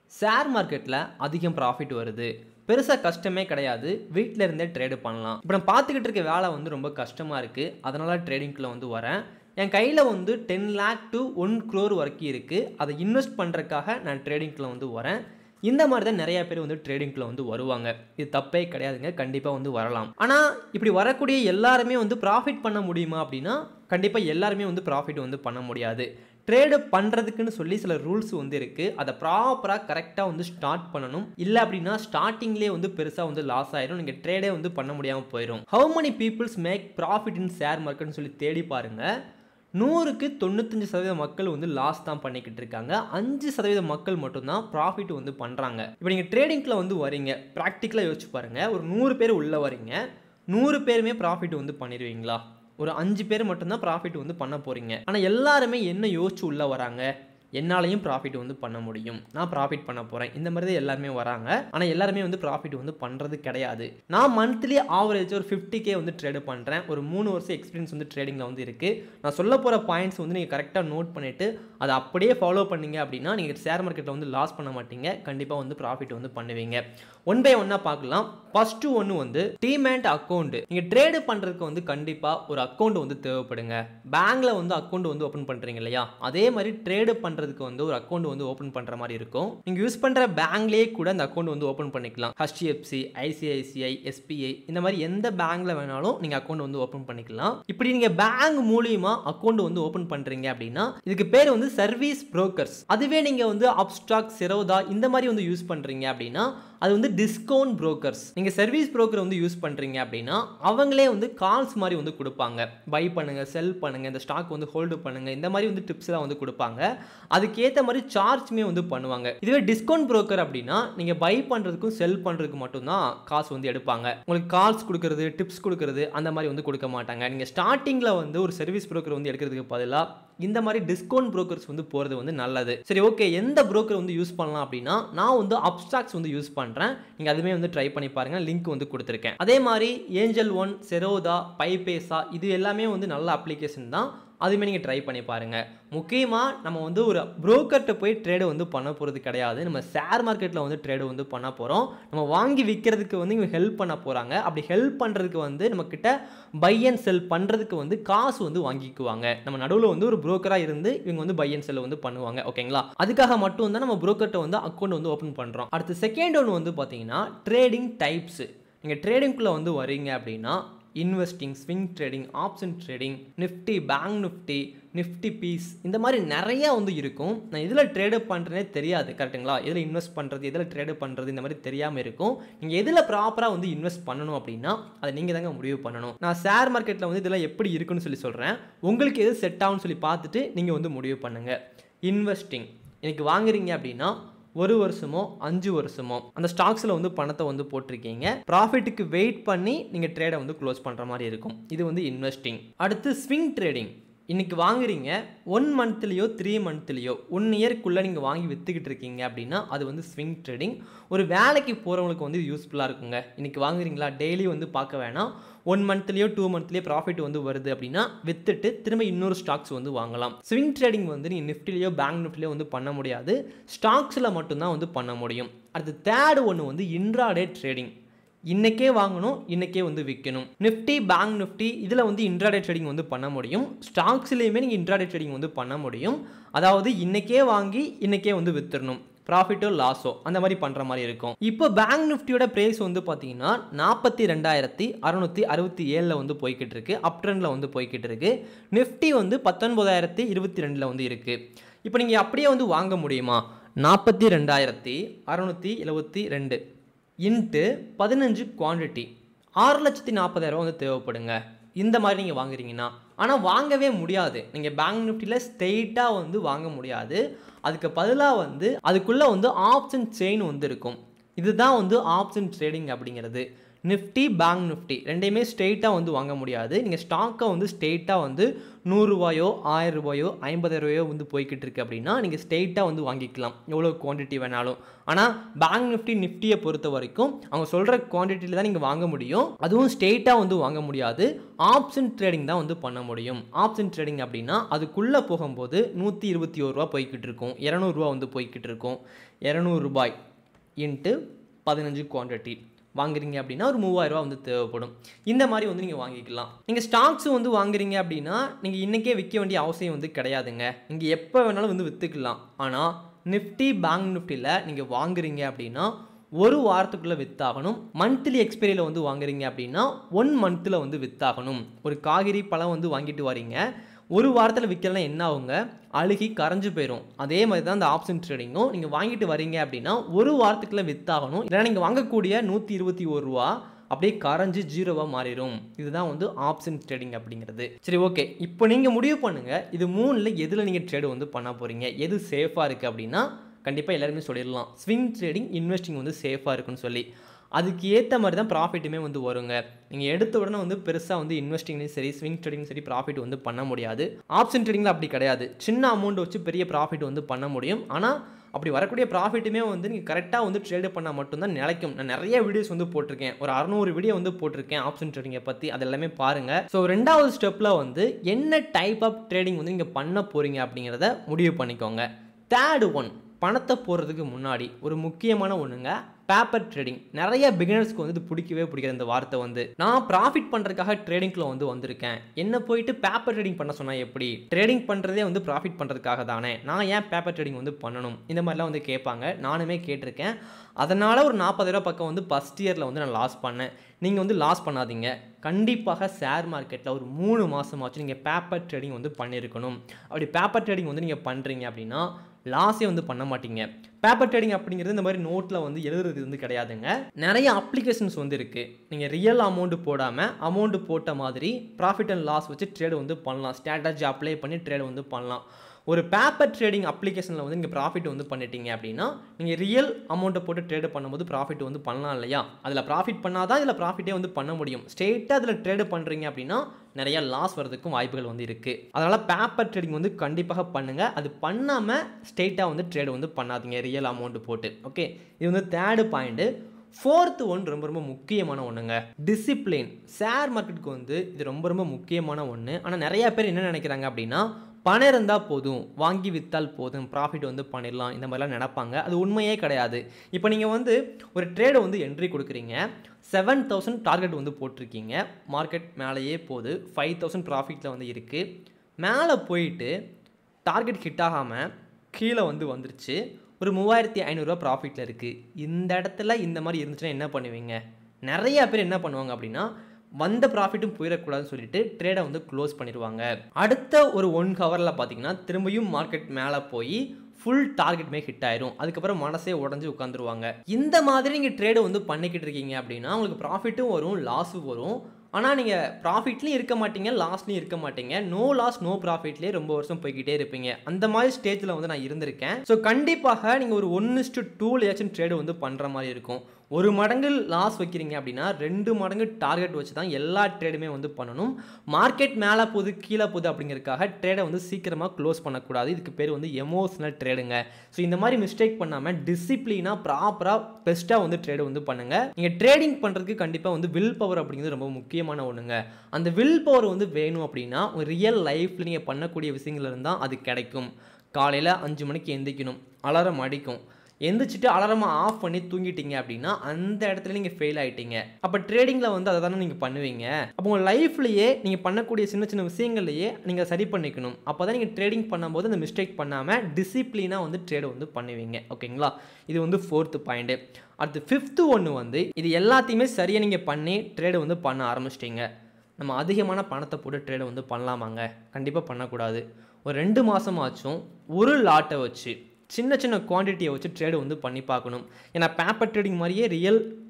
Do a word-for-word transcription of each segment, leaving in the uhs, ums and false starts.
Share மார்க்கெட்டில் அதிகம் profit வருது, பெருசாக கஷ்டமே கிடையாது, வீட்டில் இருந்தே ட்ரேடு பண்ணலாம். இப்போ நான் பார்த்துக்கிட்டு இருக்க வேலை வந்து ரொம்ப கஷ்டமாக இருக்குது, அதனால் ட்ரேடிங்கில் வந்து வரேன். என் கையில் வந்து ten lakh to one crore வரைக்கும் இருக்குது. அதை இன்வெஸ்ட் பண்ணுறதுக்காக நான் ட்ரேடிங்கில் வந்து வரேன். இந்த மாதிரி தான் நிறைய பேர் வந்து ட்ரேடிங்கில் வந்து வருவாங்க. இது தப்பே கிடையாதுங்க, கண்டிப்பாக வந்து வரலாம். ஆனால் இப்படி வரக்கூடிய எல்லாருமே வந்து ப்ராஃபிட் பண்ண முடியுமா அப்படின்னா கண்டிப்பாக எல்லாருமே வந்து ப்ராஃபிட் வந்து பண்ண முடியாது. ட்ரேடு பண்ணுறதுக்குன்னு சொல்லி சில ரூல்ஸ் வந்து இருக்குது. அதை ப்ராப்பராக கரெக்டாக வந்து ஸ்டார்ட் பண்ணணும். இல்லை அப்படின்னா ஸ்டார்டிங்லேயே வந்து பெருசாக வந்து லாஸ் ஆயிரும், நீங்கள் ட்ரேடே வந்து பண்ண முடியாமல் போயிடும். How many peoples make profit in share மார்க்கெட்னு சொல்லி தேடி பாருங்கள். நூறுக்கு தொண்ணூத்தஞ்சு சதவீத மக்கள் வந்து லாஸ் தான் பண்ணிக்கிட்டு இருக்காங்க. அஞ்சு சதவீத மக்கள் மட்டும்தான் ப்ராஃபிட் வந்து பண்ணுறாங்க. இப்போ நீங்கள் ட்ரேடிங்கில் வந்து வரீங்க, ப்ராக்டிக்கலாக யோசிச்சு பாருங்கள். ஒரு நூறு பேர் உள்ளே வரீங்க, நூறு பேருமே ப்ராஃபிட் வந்து பண்ணிடுவீங்களா? ஒரு அஞ்சு பேர் மட்டும்தான் ப்ராஃபிட் வந்து பண்ண போகிறீங்க. ஆனால் எல்லாருமே என்ன யோசிச்சு உள்ளே வராங்க, என்னாலையும் ப்ராஃபிட் வந்து பண்ண முடியும், நான் ப்ராஃபிட் பண்ண போகிறேன், இந்த மாதிரி தான் எல்லாருமே வராங்க. ஆனால் எல்லாருமே வந்து ப்ராஃபிட் வந்து பண்ணுறது கிடையாது. நான் மந்த்லி ஆவரேஜ் ஒரு ஃபிஃப்டி கே வந்து ட்ரேடு பண்ணுறேன். ஒரு மூணு வருஷம் எக்ஸ்பீரியன்ஸ் வந்து ட்ரேடிங்கில் வந்து இருக்குது. நான் சொல்ல போகிற பாயிண்ட்ஸ் வந்து நீங்கள் கரெக்டாக நோட் பண்ணிவிட்டு அதை அப்படியே ஃபாலோ பண்ணீங்க அப்படின்னா நீங்கள் ஷேர் மார்க்கெட்டில் வந்து லாஸ் பண்ண மாட்டீங்க, கண்டிப்பாக வந்து ப்ராஃபிட் வந்து பண்ணுவீங்க. ஒன் பை ஒன்னாக பார்க்கலாம். ஃபஸ்ட்டு ஒன்று வந்து டீமேட் அக்கௌண்ட். நீங்கள் ட்ரேடு பண்ணுறதுக்கு வந்து கண்டிப்பாக ஒரு அக்கௌண்ட் வந்து தேவைப்படுங்க. பேங்க்கில் வந்து அக்கௌண்ட் வந்து ஓப்பன் பண்ணுறீங்க இல்லையா, அதே மாதிரி ட்ரேடு பண்ணுறதுக்கு வந்து ஒரு அக்கௌண்ட் வந்து ஓப்பன் பண்ணுற மாதிரி இருக்கும். நீங்கள் யூஸ் பண்ணுற பேங்க்லேயே கூட அந்த அக்கௌண்ட் வந்து ஓப்பன் பண்ணிக்கலாம். ஹெச்டிஎஃப்சி, ஐசிஐசிஐ, எஸ்பிஐ, இந்த மாதிரி எந்த பேங்க்ல வேணாலும் நீங்கள் அக்கௌண்ட் வந்து ஓப்பன் பண்ணிக்கலாம். இப்படி நீங்கள் பேங்க் மூலியமா அக்கௌண்ட் வந்து ஓப்பன் பண்ணுறீங்க அப்படின்னா இதுக்கு பேர் வந்து சர்வீஸ் புரோக்கர்ஸ். அதுவே நீங்கள் வந்து அப்ஸ்டாக், செரோதா இந்த மாதிரி வந்து யூஸ் பண்ணுறீங்க அப்படின்னா அது வந்து டிஸ்கவுண்ட் புரோக்கர்ஸ். நீங்கள் சர்வீஸ் புரோக்கர் வந்து யூஸ் பண்ணுறீங்க அப்படின்னா அவங்களே வந்து கால்ஸ் மாதிரி வந்து கொடுப்பாங்க. பை பண்ணுங்க, செல் பண்ணுங்க, இந்த ஸ்டாக் வந்து ஹோல்டு பண்ணுங்க, இந்த மாதிரி வந்து டிப்ஸ்லாம் வந்து கொடுப்பாங்க. அதுக்கேற்ற மாதிரி சார்ஜ்மே வந்து பண்ணுவாங்க. இதுவே டிஸ்கவுண்ட் புரோக்கர் அப்படின்னா நீங்கள் பை பண்ணுறதுக்கும் செல் பண்ணுறதுக்கு மட்டும்தான் காசு வந்து எடுப்பாங்க. உங்களுக்கு கால்ஸ் கொடுக்கறது, டிப்ஸ் கொடுக்கறது அந்த மாதிரி வந்து கொடுக்க மாட்டாங்க. நீங்கள் ஸ்டார்டிங்கில் வந்து ஒரு சர்வீஸ் புரோக்கர் வந்து எடுக்கிறதுக்கு பதிலாக இந்த மாதிரி டிஸ்கவுண்ட் புரோக்கர்ஸ் வந்து போகிறது வந்து நல்லது. சரி, ஓகே, எந்த புரோக்கர் வந்து யூஸ் பண்ணலாம் அப்படின்னா நான் வந்து அப்ஸ்டாக்ஸ் வந்து யூஸ் பண்ணுறேன். நீங்கள் அதுவுமே வந்து ட்ரை பண்ணி பாருங்கள், லிங்க் வந்து கொடுத்துருக்கேன். அதே மாதிரி ஏஞ்சல் ஒன், செரோதா, பைபேசா இது எல்லாமே வந்து நல்ல அப்ளிகேஷன் தான், அதுவுமே நீங்கள் ட்ரை பண்ணி பாருங்கள். முக்கியமாக நம்ம வந்து ஒரு புரோக்கர்கிட்ட போய் ட்ரேடு வந்து பண்ண போகிறது கிடையாது, நம்ம ஷேர் மார்க்கெட்டில் வந்து ட்ரேடு வந்து பண்ண போகிறோம். நம்ம வாங்கி விற்கிறதுக்கு வந்து இவங்க ஹெல்ப் பண்ண போகிறாங்க. அப்படி ஹெல்ப் பண்ணுறதுக்கு வந்து நம்மக்கிட்ட பை அண்ட் செல் பண்ணுறதுக்கு வந்து காசு வந்து வாங்கிக்குவாங்க. நம்ம நடுவில் வந்து ஒரு புரோக்கராக இருந்து இவங்க வந்து பை அண்ட் செல் வந்து பண்ணுவாங்க. ஓகேங்களா? அதுக்காக மட்டும் தான் நம்ம புரோக்கர்கிட்ட வந்து அக்கௌண்ட் வந்து ஓப்பன் பண்ணுறோம். அடுத்து செகண்ட் ஒன்று வந்து பார்த்தீங்கன்னா ட்ரேடிங் டைப்ஸ். நீங்கள் ட்ரேடிங்குள்ளே வந்து வரீங்க அப்படின்னா investing, swing trading, option trading, Nifty, bank Nifty, Nifty bees, இந்த மாதிரி நிறையா வந்து இருக்கும். நான் இதில் ட்ரேடு பண்ணுறேனே தெரியாது, கரெக்டுங்களா? எதில் இன்வெஸ்ட் பண்ணுறது, எதில் ட்ரேடு பண்ணுறது, இந்த மாதிரி தெரியாமல் இருக்கும். நீங்கள் எதில் ப்ராப்பராக வந்து இன்வெஸ்ட் பண்ணணும் அப்படின்னா அதை நீங்கள் தாங்க முடிவு பண்ணணும். நான் ஷேர் மார்க்கெட்டில் வந்து இதெல்லாம் எப்படி இருக்குன்னு சொல்லி சொல்கிறேன், உங்களுக்கு எது செட் ஆகும்னு சொல்லி பார்த்துட்டு நீங்கள் வந்து முடிவு பண்ணுங்கள். இன்வெஸ்டிங் இன்னைக்கு வாங்குறீங்க அப்படின்னா ஒரு வருஷமோ அஞ்சு வருஷமோ அந்த ஸ்டாக்ஸில் வந்து பணத்தை வந்து போட்டிருக்கீங்க. ப்ராஃபிட்டுக்கு வெயிட் பண்ணி நீங்கள் ட்ரேடை வந்து க்ளோஸ் பண்ணுற மாதிரி இருக்கும். இது வந்து இன்வெஸ்டிங். அடுத்து ஸ்விங் ட்ரேடிங். இன்றைக்கி வாங்குறீங்க, ஒன் மந்த்லேயோ த்ரீ மந்த்லேயோ ஒன் இயர்க்குள்ளே நீங்கள் வாங்கி விற்றுக்கிட்டு இருக்கீங்க அப்படின்னா அது வந்து ஸ்விங் ட்ரேடிங். ஒரு வேலைக்கு போகிறவங்களுக்கு வந்து யூஸ்ஃபுல்லாக இருக்குங்க. இன்றைக்கி வாங்குறீங்களா, டெய்லி வந்து பார்க்க வேணாம், ஒன் மந்த்லேயோ டூ மந்த்லேயோ ப்ராஃபிட் வந்து வருது அப்படின்னா விற்றுட்டு திரும்ப இன்னொரு ஸ்டாக்ஸ் வந்து வாங்கலாம். ஸ்விங் ட்ரேடிங் வந்து நீங்கள் நிஃப்டிலேயோ பேங்க் நிஃப்டிலேயோ வந்து பண்ண முடியாது, ஸ்டாக்ஸில் மட்டும்தான் வந்து பண்ண முடியும். அடுத்து தேர்டு ஒன்று வந்து இன்ட்ராடே ட்ரேடிங். இன்றைக்கே வாங்கணும், இன்றைக்கே வந்து விற்கணும். நிஃப்டி, பேங்க் நிஃப்டி இதில் வந்து இன்ட்ராடே ட்ரேடிங் வந்து பண்ண முடியும். ஸ்டாக்ஸ்லேயுமே நீங்கள் இன்ட்ராடே ட்ரேடிங் வந்து பண்ண முடியும். அதாவது இன்றைக்கே வாங்கி இன்றைக்கே வந்து விற்றுடணும், ப்ராஃபிட்டோ லாஸோ அந்த மாதிரி பண்ணுற மாதிரி இருக்கும். இப்போ பேங்க் நிஃப்டியோட ப்ரைஸ் வந்து பார்த்தீங்கன்னா நாற்பத்தி ரெண்டாயிரத்தி அறுநூற்றி அறுபத்தி ஏழில் வந்து போய்கிட்டு இருக்கு, அப் ட்ரெண்டில் வந்து போய்கிட்டு இருக்கு. நிஃப்டி வந்து பத்தொன்பதாயிரத்தி இருபத்தி ரெண்டில் வந்து இருக்குது. இப்போ நீங்கள் அப்படியே வந்து வாங்க முடியுமா? நாற்பத்தி ரெண்டாயிரத்தி அறுநூற்றி எழுபத்தி ரெண்டு இன்ட்டு பதினஞ்சு குவான்டிட்டி ஆறு லட்சத்தி நாற்பதாயிரம் வந்து தேவைப்படுங்க. இந்த மாதிரி நீங்கள் வாங்குறீங்கன்னா ஆனால் வாங்கவே முடியாது. நீங்கள் பேங்க் நிஃப்டியில் ஸ்ட்ரெயிட்டாக வந்து வாங்க முடியாது. அதுக்கு பதிலாக வந்து அதுக்குள்ளே வந்து ஆப்ஷன் செயின் வந்து இருக்கும். இதுதான் வந்து ஆப்ஷன் ட்ரேடிங் அப்படிங்கிறது. நிஃப்டி பேங்க் நிஃப்டி ரெண்டையுமே ஸ்ட்ரெயிட்டாக வந்து வாங்க முடியாது. நீங்கள் ஸ்டாக்கை வந்து ஸ்ட்ரெயிட்டாக வந்து நூறுரூவாயோ ஆயிரம் ரூபாயோ ஐம்பதாயிரம் ரூபாயோ வந்து போய்கிட்டு இருக்கு அப்படின்னா நீங்கள் ஸ்ட்ரெயிட்டாக வந்து வாங்கிக்கலாம் எவ்வளோ குவான்டிட்டி வேணாலும். ஆனால் பேங்க் நிஃப்டி நிஃப்டியை பொறுத்த வரைக்கும் அவங்க சொல்கிற குவான்டிட்டியில் தான் நீங்கள் வாங்க முடியும். அதுவும் ஸ்ட்ரெயிட்டாக வந்து வாங்க முடியாது. ஆப்ஷன் ட்ரேடிங் தான் வந்து பண்ண முடியும். ஆப்ஷன் ட்ரேடிங் அப்படின்னா அதுக்குள்ளே போகும்போது நூற்றி இருபத்தி ஒரு ரூபா போய்கிட்டு இருக்கும், இரநூறுவா வந்து போய்கிட்டு இருக்கும். இரநூறு ரூபாய் இன்ட்டு பதினஞ்சு குவான்டிட்டி வாங்குறீங்க அப்படின்னா ஒரு மூவாயிரம் ரூபா வந்து தேவைப்படும். இந்த மாதிரி வந்து நீங்கள் வாங்கிக்கலாம். நீங்கள் ஸ்டாக்ஸ் வந்து வாங்குறீங்க அப்படின்னா நீங்கள் இன்றைக்கே விற்க வேண்டிய அவசியம் வந்து கிடையாதுங்க. நீங்கள் எப்போ வேணாலும் வந்து விற்றுக்கலாம். ஆனால் நிஃப்டி பேங்க் நிஃப்டியில் நீங்கள் வாங்குறீங்க அப்படின்னா ஒரு வாரத்துக்குள்ளே விற்றாகணும். மந்த்லி எக்ஸ்பைரியில் வந்து வாங்குறீங்க அப்படின்னா ஒன் மந்த்தில் வந்து விற்றாகணும். ஒரு காய்கறி பழம் வந்து வாங்கிட்டு வரீங்க, ஒரு வாரத்தில் விற்கலாம் என்ன ஆகுங்க, அழுகி கரைஞ்சு போயிடும். அதே மாதிரி தான் இந்த ஆப்ஷன் ட்ரேடிங்கும். நீங்கள் வாங்கிட்டு வரீங்க அப்படின்னா ஒரு வாரத்துக்குள்ளே விற்றாகணும். இல்லைனா நீங்கள் வாங்கக்கூடிய நூற்றி இருபத்தி ஒரு ரூபா அப்படியே கரைஞ்சி ஜீரோவாக மாறிடும். இதுதான் வந்து ஆப்ஷன் ட்ரேடிங் அப்படிங்கிறது. சரி, ஓகே, இப்போ நீங்கள் முடிவு பண்ணுங்கள், இது மூணில் எதில் நீங்கள் ட்ரேடு வந்து பண்ண போகிறீங்க, எது சேஃபாக இருக்குது அப்படின்னா கண்டிப்பாக எல்லாருமே சொல்லிடலாம் ஸ்விங் ட்ரேடிங் இன்வெஸ்டிங் வந்து சேஃபாக இருக்குன்னு சொல்லி. அதுக்கு ஏற்ற மாதிரி தான் ப்ராஃபிட்டுமே வந்து வருங்க. நீங்கள் எடுத்த உடனே வந்து பெருசாக வந்து இன்வெஸ்டிங்லையும் சரி ஸ்விங் ட்ரேடிங் சரி ப்ராஃபிட் வந்து பண்ண முடியாது. ஆப்ஷன் ட்ரேடிங்கில் அப்படி கிடையாது. சின்ன அமௌண்ட் வச்சு பெரிய ப்ராஃபிட் வந்து பண்ண முடியும். ஆனால் அப்படி வரக்கூடிய ப்ராஃபிட்டுமே வந்து நீங்கள் கரெக்டாக வந்து ட்ரேடு பண்ணால் மட்டும்தான் நிலைக்கும். நான் நிறைய வீடியோஸ் வந்து போட்டிருக்கேன், ஒரு அறுநூறு வீடியோ வந்து போட்டிருக்கேன் ஆப்ஷன் ட்ரேடிங்கை பற்றி. அது எல்லாமே பாருங்கள். ஸோ ரெண்டாவது ஸ்டெப்பில் வந்து என்ன டைப் ஆஃப் ட்ரேடிங் வந்து நீங்கள் பண்ண போகிறீங்க அப்படிங்கிறத முடிவு பண்ணிக்கோங்க. தேர்டு ஒன், பணத்தை போடுறதுக்கு முன்னாடி ஒரு முக்கியமான ஒன்றுங்க, பேப்பர் ட்ரேடிங். நிறைய பிகினர்ஸ்க்கு வந்து இது பிடிக்கவே பிடிக்காது இந்த வார்த்தை வந்து. நான் ப்ராஃபிட் பண்ணுறதுக்காக ட்ரேடிங்க்குள்ள வந்து வந்திருக்கேன், என்ன போயிட்டு பேப்பர் ட்ரேடிங் பண்ண சொன்னால் எப்படி, ட்ரேடிங் பண்ணுறதே வந்து ப்ராஃபிட் பண்ணுறதுக்காக தானே, நான் ஏன் பேப்பர் ட்ரேடிங் வந்து பண்ணணும், இந்த மாதிரிலாம் வந்து கேட்பாங்க. நானுமே கேட்டிருக்கேன். அதனால் ஒரு நாற்பதாயிரம் பக்கம் வந்து ஃபஸ்ட் இயரில் வந்து நான் லாஸ் பண்ணேன். நீங்கள் வந்து லாஸ் பண்ணாதீங்க. கண்டிப்பாக ஷேர் மார்க்கெட்டில் ஒரு மூணு மாதமாச்சும் நீங்கள் பேப்பர் ட்ரேடிங் வந்து பண்ணியிருக்கணும். அப்படி பேப்பர் ட்ரேடிங் வந்து நீங்கள் பண்ணுறீங்க அப்படின்னா லாஸே வந்து பண்ண மாட்டீங்க. பேப்பர் ட்ரேடிங் அப்படிங்கிறது இந்த மாதிரி நோட்டில் வந்து எழுதுறது வந்து கிடையாதுங்க. நிறைய அப்ளிகேஷன்ஸ் வந்து இருக்குது. நீங்கள் ரியல் அமௌண்ட்டு போடாமல் அமௌண்ட்டு போட்ட மாதிரி ப்ராஃபிட் அண்ட் லாஸ் வச்சு ட்ரேடு வந்து பண்ணலாம். ஸ்ட்ராட்டஜி அப்ளை பண்ணி ட்ரேடு வந்து பண்ணலாம். ஒரு பேப்பர் ட்ரேடிங் அப்ளிகேஷனில் வந்து நீங்கள் ப்ராஃபிட் வந்து பண்ணிட்டீங்க அப்படின்னா நீங்கள் ரியல் அமௌண்ட்டை போட்டு ட்ரேடு பண்ணும்போது ப்ராஃபிட் வந்து பண்ணலாம் இல்லையா. அதில் ப்ராஃபிட் பண்ணால் தான் இதில் ப்ராஃபிட்டே வந்து பண்ண முடியும். ஸ்ட்ரெயிட்டாக அதில் ட்ரேடு பண்ணுறீங்க அப்படின்னா நிறைய லாஸ் வரதுக்கும் வாய்ப்புகள் வந்து இருக்குது. அதனால் பேப்பர் ட்ரேடிங் வந்து கண்டிப்பாக பண்ணுங்கள். அது பண்ணாமல் ஸ்ட்ரெயிட்டாக வந்து ட்ரேடு வந்து பண்ணாதீங்க ரியல் அமௌண்ட்டு போட்டு. ஓகே, இது வந்து தேர்டு பாயிண்ட்டு. ஃபோர்த்து ஒன் ரொம்ப ரொம்ப முக்கியமான ஒன்றுங்க, டிசிப்ளின். ஷேர் மார்க்கெட்டுக்கு வந்து இது ரொம்ப ரொம்ப முக்கியமான ஒன்று. ஆனால் நிறையா பேர் என்ன நினைக்கிறாங்க அப்படின்னா பணம் இருந்தால் போதும், வாங்கி விற்றால் போதும், ப்ராஃபிட் வந்து பண்ணிடலாம், இந்த மாதிரிலாம் நினைப்பாங்க. அது உண்மையே கிடையாது. இப்போ நீங்கள் வந்து ஒரு ட்ரேடை வந்து என்ட்ரி கொடுக்குறீங்க, செவன் தௌசண்ட் டார்கெட் வந்து போட்டிருக்கீங்க, மார்க்கெட் மேலேயே போகுது, ஃபைவ் தௌசண்ட் ப்ராஃபிட்டில் வந்து இருக்குது. மேலே போயிட்டு டார்கெட் ஹிட் ஆகாமல் கீழே வந்து வந்துருச்சு, ஒரு மூவாயிரத்தி ஐநூறுரூவா ப்ராஃபிட்டில் இருக்குது. இந்த இடத்துல இந்த மாதிரி இருந்துச்சுன்னா என்ன பண்ணுவீங்க? நிறையா பேர் என்ன பண்ணுவாங்க அப்படின்னா வந்த ப்ராஃபிட்டும் போயிடக்கூடாதுன்னு சொல்லிட்டு ட்ரேடை வந்து க்ளோஸ் பண்ணிடுவாங்க. அடுத்த ஒரு ஒன் ஹவரில் பார்த்தீங்கன்னா திரும்பியும் மார்க்கெட் மேலே போய் ஃபுல் டார்கெட்டுமே ஹிட் ஆயிரும். அதுக்கப்புறம் மனசே உடஞ்சி உட்காந்துருவாங்க. இந்த மாதிரி நீங்கள் ட்ரேடு வந்து பண்ணிக்கிட்டு இருக்கீங்க அப்படின்னா உங்களுக்கு ப்ராஃபிட்டும் வரும், லாஸும் வரும். ஆனால் நீங்கள் ப்ராஃபிட்லேயும் இருக்க மாட்டீங்க, லாஸ்லையும் இருக்க மாட்டீங்க. நோ லாஸ் நோ ப்ராஃபிட்லேயே ரொம்ப வருஷம் போய்கிட்டே இருப்பீங்க. அந்த மாதிரி ஸ்டேஜில் வந்து நான் இருந்திருக்கேன். ஸோ கண்டிப்பாக நீங்கள் ஒரு ஒன் இஸ்டு டூலையாச்சும் ட்ரேடு வந்து பண்ணுற மாதிரி இருக்கும். ஒரு மடங்கு லாஸ் வைக்கிறீங்க அப்படின்னா ரெண்டு மடங்கு டார்கெட் வச்சு தான் எல்லா ட்ரேடுமே வந்து பண்ணணும். மார்க்கெட் மேலே போகுது கீழே போகுது அப்படிங்கிறதுக்காக ட்ரேடை வந்து சீக்கிரமாக க்ளோஸ் பண்ணக்கூடாது. இதுக்கு பேர் வந்து எமோஷனல் ட்ரேடுங்க. ஸோ இந்த மாதிரி மிஸ்டேக் பண்ணாமல் டிசிப்ளினாக ப்ராப்பராக பெஸ்ட்டாக வந்து ட்ரேடு வந்து பண்ணுங்கள். நீங்கள் ட்ரேடிங் பண்ணுறதுக்கு கண்டிப்பாக வந்து வில் பவர் அப்படிங்கிறது ரொம்ப முக்கியமான ஒன்றுங்க. அந்த வில் பவர் வந்து வேணும் அப்படின்னா ஒரு ரியல் லைஃப்பில் நீங்கள் பண்ணக்கூடிய விஷயங்கள் இருந்தால் அது கிடைக்கும். காலையில் அஞ்சு மணிக்கு எந்திரிக்கணும், அலாரம் அடிக்கும், எந்திரிச்சிட்டு அலாரமாக ஆஃப் பண்ணி தூங்கிட்டீங்க அப்படின்னா அந்த இடத்துல நீங்கள் ஃபெயில் ஆகிட்டீங்க. அப்போ ட்ரேடிங்கில் வந்து அதை தானே நீங்கள் பண்ணுவீங்க. அப்போ உங்கள் லைஃப்லேயே நீங்கள் பண்ணக்கூடிய சின்ன சின்ன விஷயங்கள்லையே நீங்கள் சரி பண்ணிக்கணும். அப்போ தான் நீங்கள் ட்ரேடிங் பண்ணும்போது அந்த மிஸ்டேக் பண்ணாமல் டிசிப்ளினாக வந்து ட்ரேடு வந்து பண்ணுவீங்க. ஓகேங்களா, இது வந்து ஃபோர்த்து பாயிண்ட்டு. அடுத்து ஃபிஃப்த்து ஒன்று வந்து இது எல்லாத்தையுமே சரியாக நீங்கள் பண்ணி ட்ரேடு வந்து பண்ண ஆரம்பிச்சிட்டிங்க. நம்ம அதிகமான பணத்தை போட்டு ட்ரேடை வந்து பண்ணலாமாங்க? கண்டிப்பாக பண்ணக்கூடாது. ஒரு ரெண்டு மாதமாச்சும் ஒரு லாட்டை வச்சு சின்ன சின்ன குவான்டிட்டியை வச்சு ட்ரேடு வந்து பண்ணி பார்க்கணும். ஏன்னா பேப்பர் ட்ரேடிங் மாதிரியே ரியல்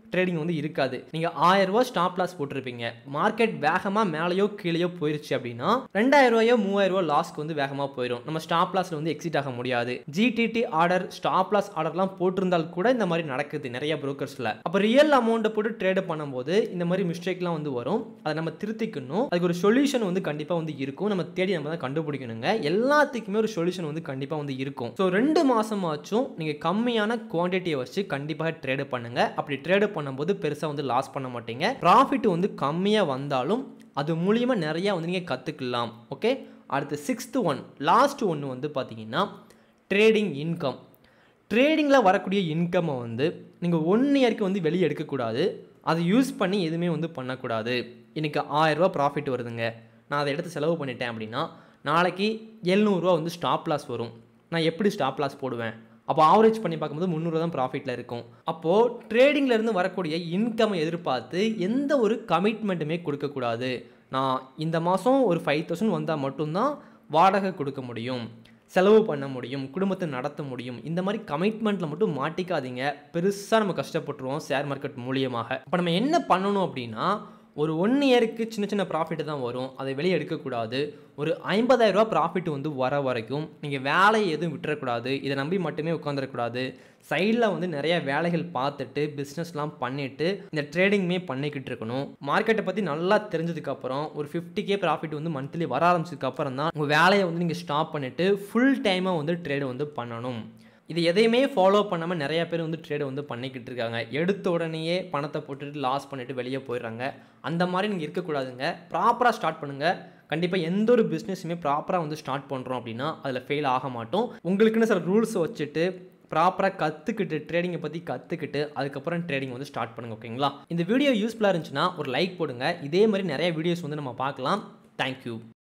ட்ரேடிங் வந்து இருக்காது. நீங்கள் ஆயிரம் ரூபா ஸ்டாப் லாஸ் போட்டிருப்பீங்க, மார்க்கெட் வேகமாக மேலேயோ கீழேயோ போயிருச்சு அப்படின்னா ரெண்டாயிரம் ரூபாயோ மூவாயிரம் ரூபா லாஸ்க்கு வந்து வேகமாக போயிடும். நம்ம ஸ்டாப் லாஸில் வந்து எக்ஸிட் ஆக முடியாது. ஜிடிடி ஆர்டர் ஸ்டாப் லாஸ் ஆர்டர்லாம் போட்டிருந்தால் கூட இந்த மாதிரி நடக்குது நிறைய புரோக்கர்ஸில். அப்போ ரியல் அமௌண்ட்டை போட்டு ட்ரேடு பண்ணும்போது இந்த மாதிரி மிஸ்டேக்லாம் வந்து வரும். அதை நம்ம திருத்திக்கணும். அதுக்கு ஒரு சொல்யூஷன் வந்து கண்டிப்பாக வந்து இருக்கும். நம்ம தேடி நம்ம தான் கண்டுபிடிக்கணுங்க. எல்லாத்துக்குமே ஒரு சொல்யூஷன் வந்து கண்டிப்பாக வந்து இருக்கும். ஸோ ரெண்டு மாதமாச்சும் நீங்கள் கம்மியான குவான்டிட்டியை வச்சு கண்டிப்பாக ட்ரேடு பண்ணுங்க. அப்படி ட்ரேடு பண்ணும்போது பெருசாக வந்து லாஸ் பண்ண மாட்டீங்க. ப்ராஃபிட் வந்து கம்மியாக வந்தாலும் அது மூலியமா நிறைய வந்து நீங்கள் கற்றுக்கலாம். ஓகே, அடுத்து சிக்ஸ்த் ஒன், லாஸ்ட் ஒன்று வந்து பார்த்தீங்கன்னா ட்ரேடிங் இன்கம். ட்ரேடிங்கில் வரக்கூடிய இன்கம்மை வந்து நீங்கள் ஒன் இயருக்கு வந்து வெளியே எடுக்கக்கூடாது. அதை யூஸ் பண்ணி எதுவுமே வந்து பண்ணக்கூடாது. இன்றைக்கி ஆயிரரூபா ப்ராஃபிட் வருதுங்க, நான் அதை எடுத்து செலவு பண்ணிட்டேன் அப்படின்னா நாளைக்கு எழுநூறுவா வந்து ஸ்டாப் லாஸ் வரும். நான் எப்படி ஸ்டாப் லாஸ் போடுவேன்? அப்போ ஆவரேஜ் பண்ணி பார்க்கும்போது முந்நூறு தான் ப்ராஃபிட்டில் இருக்கும். அப்போது ட்ரேடிங்லேருந்து வரக்கூடிய இன்கம்மை எதிர்பார்த்து எந்த ஒரு கமிட்மெண்ட்டுமே கொடுக்கக்கூடாது. நான் இந்த மாதம் ஒரு ஃபைவ் தௌசண்ட் வந்தால் மட்டும்தான் வாடகை கொடுக்க முடியும், செலவு பண்ண முடியும், குடும்பத்தை நடத்த முடியும். இந்த மாதிரி கமிட்மெண்ட்டில் மட்டும் மாட்டிக்காதீங்க. பெருசாக நம்ம கஷ்டப்பட்டுருவோம் ஷேர் மார்க்கெட் மூலியமாக. இப்போ நம்ம என்ன பண்ணணும் அப்படின்னா, ஒரு ஒன் இயருக்கு சின்ன சின்ன ப்ராஃபிட்டு தான் வரும், அதை வெளியே எடுக்கக்கூடாது. ஒரு ஐம்பதாயிரம் ரூபா ப்ராஃபிட் வந்து வர வரைக்கும் நீங்கள் வேலையை எதுவும் விட்டுறக்கூடாது. இதை நம்பி மட்டுமே உட்காந்துடக்கூடாது. சைடில் வந்து நிறைய வேலைகள் பார்த்துட்டு பிஸ்னஸ்லாம் பண்ணிவிட்டு இந்த ட்ரேடிங்குமே பண்ணிக்கிட்டு இருக்கணும். மார்க்கெட்டை பற்றி நல்லா தெரிஞ்சதுக்கப்புறம் ஒரு ஃபிஃப்டி கே ப்ராஃபிட் வந்து மந்த்லி வர ஆரம்பிச்சதுக்கப்புறம் தான் உங்கள் வேலையை வந்து நீங்கள் ஸ்டாப் பண்ணிவிட்டு ஃபுல் டைமாக வந்து ட்ரேடு வந்து பண்ணணும். இது எதையுமே ஃபாலோ பண்ணாமல் நிறைய பேர் வந்து ட்ரேடு வந்து பண்ணிக்கிட்டு இருக்காங்க. எடுத்த உடனேயே பணத்தை போட்டுட்டு லாஸ் பண்ணிவிட்டு வெளியே போயிடுறாங்க. அந்த மாதிரி நீங்கள் இருக்கக்கூடாதுங்க. ப்ராப்பராக ஸ்டார்ட் பண்ணுங்கள். கண்டிப்பாக எந்த ஒரு பிஸ்னஸுமே ப்ராப்பராக வந்து ஸ்டார்ட் பண்ணுறோம் அப்படின்னா அதில் ஃபெயில் ஆக மாட்டோம். உங்களுக்குன்னு சில ரூல்ஸ் வச்சுட்டு ப்ராப்பராக கற்றுக்கிட்டு ட்ரேடிங்கை பற்றி கற்றுக்கிட்டு அதுக்கப்புறம் ட்ரேடிங் வந்து ஸ்டார்ட் பண்ணுங்கள். ஓகேங்களா? இந்த வீடியோ யூஸ்ஃபுல்லாக இருந்துச்சுன்னா ஒரு லைக் போடுங்க. இதே மாதிரி நிறைய வீடியோஸ் வந்து நம்ம பார்க்கலாம். தேங்க்யூ.